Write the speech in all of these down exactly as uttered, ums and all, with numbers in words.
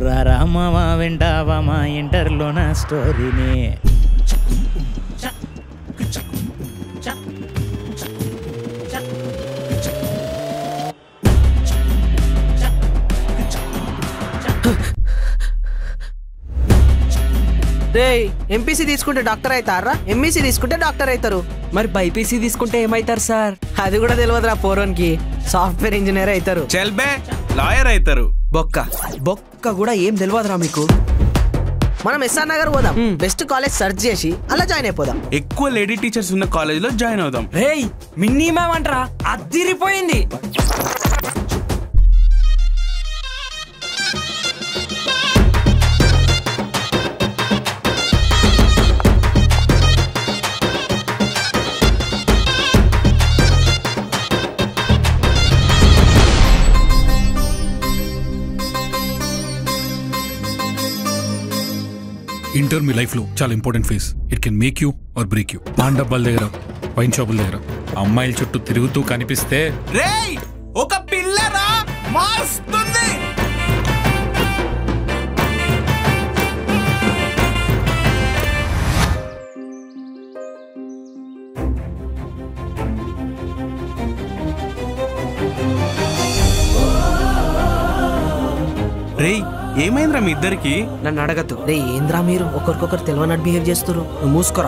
రామా వింటావా మా ఇంటర్లో నా స్టోరీని. రే ఎంపీసీ తీసుకుంటే డాక్టర్ అవుతారా, ఎంఈసీ తీసుకుంటే డాక్టర్ అవుతారు. మరి బైపీసీ తీసుకుంటే ఏమవుతారు సార్? అది కూడా తెలియదురా పోరోన్కి. సాఫ్ట్వేర్ ఇంజనీర్ అవుతారు. చెల్బే లాయర్ అవుతారు. బొక్క బొక్క కూడా ఏం తెలియదురా మీకు? మనం ఎస్ఆర్ నగర్ పోదాం, బెస్ట్ కాలేజ్ సెర్చ్ చేసి అలా జాయిన్ అయిపోదాం. ఎక్కువ లేడీ టీచర్స్ ఉన్న కాలేజ్ లో జాయిన్ అవుదాం. రేయ్ మిన్నీ మ్యామ్ అంటరా, అద్దిరిపోయింది. ఇంటర్ మీ లైఫ్ లో చాలా important phase. It can make you or break you. Paan డబ్బాల దగ్గర, వైన్ షాపుల దగ్గర అమ్మాయిల చుట్టూ తిరుగుతూ కనిపిస్తే రేయ్ ఒక పిల్లరా మాస్తుంది. రేయ్ ఏమైందిరా మీ ఇద్దరికి? నన్ను అడగద్దు. రే ఏంద్రా మీరు ఒకరికొకరు తెలియనట్టు బిహేవ్ చేస్తారు. నువ్వు మూసుకోరా.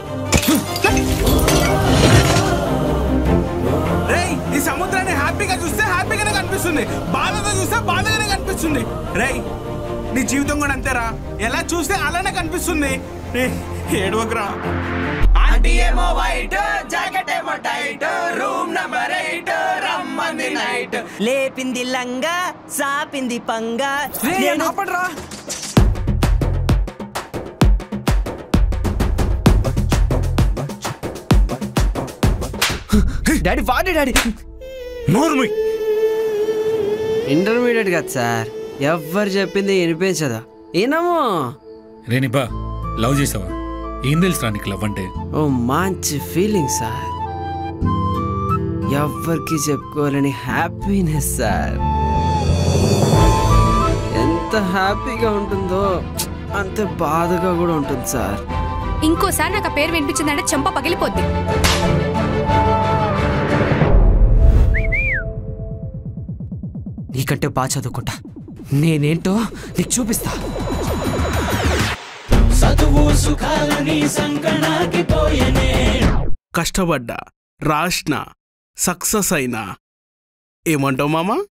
రేయ్ ఈ సముద్రాన్ని హ్యాపీగా చూస్తే హ్యాపీగానే కనిపిస్తుంది, బాధగా చూస్తే బాధగానే కనిపిస్తుంది. రేయ్ నీ జీవితం కూడా అంతేరా, ఎలా చూస్తే అలానే కనిపిస్తుంది. ఏడవకురా. ఆంటీ ఏమో వైట్, జాకెట్ ఏమో టైట్, రూమ్ నంబర్ ఎయిట్, రమ్మంది నైట్. లేపింది లంగా, సాపింది పంగా. డాడీ వాడే డాడీ. నోర్మి ఇంటర్మీడియట్ కదా సార్, ఎవ్వరు చెప్పింది వినిపించదా? ఏనామో రేనిబా లవ్ చేసావా? ఏం తెలుసురా నీకు లవ్ అంటే? ఓ మంచి ఫీలింగ్ సార్, ఎవ్వరికి చెప్పుకోవాలని హ్యాపీనెస్ సార్. ఎంత హ్యాపీగా ఉంటుందో అంత బాధగా కూడా ఉంటుంది సార్. ఇంకోసారి నాకు ఆ పేరు వినిపించిందంటే చెంప పగిలిపోద్ది. నీకంటే బాగా చదువుకుంటా, నేనేంటో నీకు చూపిస్తా. కష్టపడ్డా, రాష్నా, సక్సెస్ అయినా ఏమంటావు మామా?